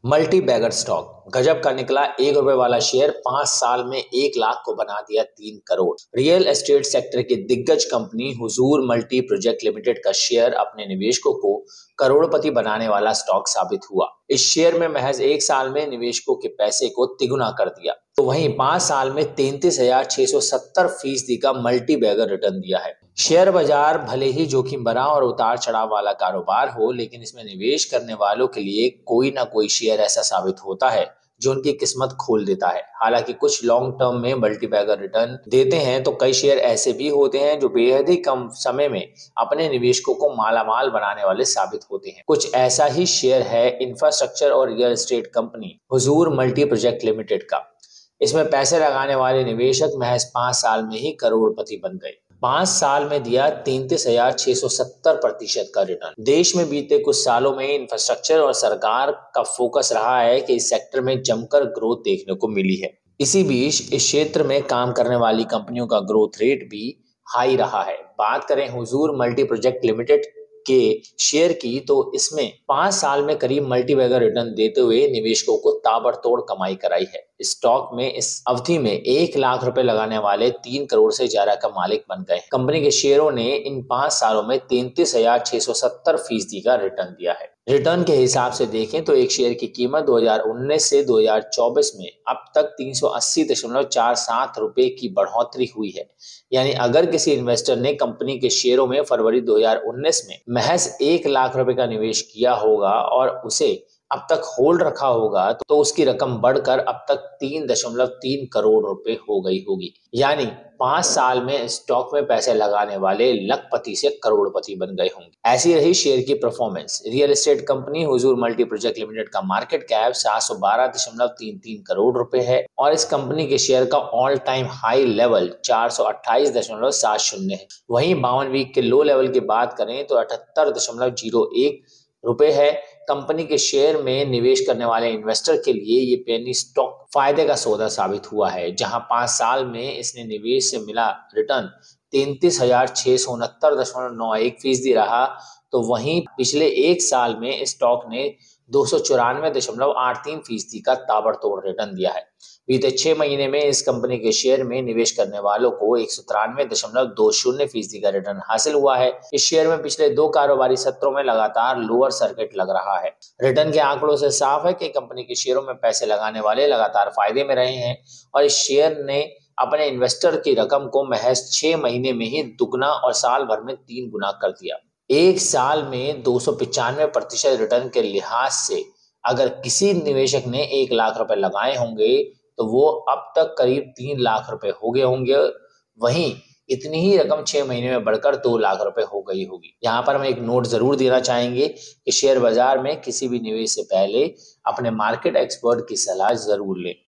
Multi bagger stock गजब का निकला। ₹1 वाला शेयर 5 साल में 1 लाख को बना दिया 3 करोड़। रियल एस्टेट सेक्टर की दिग्गज company Hazoor multi project limited का शेयर अपने निवेशकों को करोड़पति बनाने वाला स्टॉक साबित हुआ। इस शेयर में महज 1 साल में निवेशकों के पैसे को तिगुना कर दिया, तो वहीं 5 साल में 33,670% का मल्टी बैगर रिटर्न दिया है। शेयर बाजार भले ही जोखिम भरा और उतार चढ़ाव वाला कारोबार हो, लेकिन इसमें निवेश करने वालों के लिए कोई ना कोई शेयर ऐसा साबित होता है जो उनकी किस्मत खोल देता है। हालांकि कुछ लॉन्ग टर्म में मल्टी बैगर रिटर्न देते हैं, तो कई शेयर ऐसे भी होते हैं जो बेहद ही कम समय में अपने निवेशकों को मालामाल बनाने वाले साबित होते हैं। कुछ ऐसा ही शेयर है इंफ्रास्ट्रक्चर और real estate company Hazoor multi project limited का। इसमें पैसे लगाने वाले निवेशक महज 5 साल में ही करोड़पति बन गए। 5 साल में दिया 33,670% का रिटर्न। देश में बीते कुछ सालों में इंफ्रास्ट्रक्चर और सरकार का फोकस रहा है कि इस सेक्टर में जमकर ग्रोथ देखने को मिली है। इसी बीच इस क्षेत्र में काम करने वाली कंपनियों का ग्रोथ रेट भी हाई रहा है। बात करें हुजूर मल्टी प्रोजेक्ट लिमिटेड के शेयर की, तो इसमें 5 साल में करीब मल्टी बैगर रिटर्न देते हुए निवेशकों को ताबड़तोड़ कमाई कराई है। स्टॉक में इस अवधि में 1 लाख रुपए लगाने वाले 3 करोड़ से ज्यादा का मालिक बन गए। कंपनी के शेयरों ने इन 5 सालों में 33,670% का रिटर्न दिया है। रिटर्न के हिसाब से देखें तो एक शेयर की कीमत 2019 से 2024 में अब तक 380.47 रुपए की बढ़ोतरी हुई है। यानी अगर किसी इन्वेस्टर ने कंपनी के शेयरों में फरवरी 2019 में महज 1 लाख रुपए का निवेश किया होगा और उसे अब तक होल्ड रखा होगा, तो उसकी रकम बढ़कर अब तक 3.3 करोड़ रुपए हो गई होगी। यानी 5 साल में स्टॉक में पैसे लगाने वाले लखपति से करोड़पति बन गए होंगे। ऐसी रही शेयर की performance. Real estate company Hazoor multi project limited का मार्केट कैप 712.33 करोड़ रुपए है और इस कंपनी के शेयर का ऑल टाइम हाई लेवल 428.70 है। वहीं 52 वीक के लो लेवल की बात करें तो 78.01 रुपए है। कंपनी के शेयर में निवेश करने वाले इन्वेस्टर के लिए ये पेनी स्टॉक फायदे का सौदा साबित हुआ है, जहां 5 साल में इसने निवेश से मिला रिटर्न 33,669.91% रहा, तो वहीं पिछले 1 साल में स्टॉक ने 294.83% का ताबड़तोड़ रिटर्न दिया है। बीते 6 महीने में इस कंपनी के शेयर में निवेश करने वालों को 193.20% का रिटर्न हासिल हुआ है। इस शेयर में पिछले 2 कारोबारी सत्रों में लगातार लोअर सर्किट लग रहा है। रिटर्न के आंकड़ों से साफ है कि कंपनी के शेयरों में पैसे लगाने वाले लगातार फायदे में रहे हैं और इस शेयर ने अपने इन्वेस्टर की रकम को महज 6 महीने में ही दुगना और साल भर में 3 गुना कर दिया। 1 साल में 295% रिटर्न के लिहाज से अगर किसी निवेशक ने 1 लाख रुपए लगाए होंगे, तो वो अब तक करीब 3 लाख रुपए हो गए होंगे। वहीं इतनी ही रकम 6 महीने में बढ़कर 2 लाख रुपए हो गई होगी। यहाँ पर हम एक नोट जरूर देना चाहेंगे कि शेयर बाजार में किसी भी निवेश से पहले अपने मार्केट एक्सपर्ट की सलाह जरूर लें।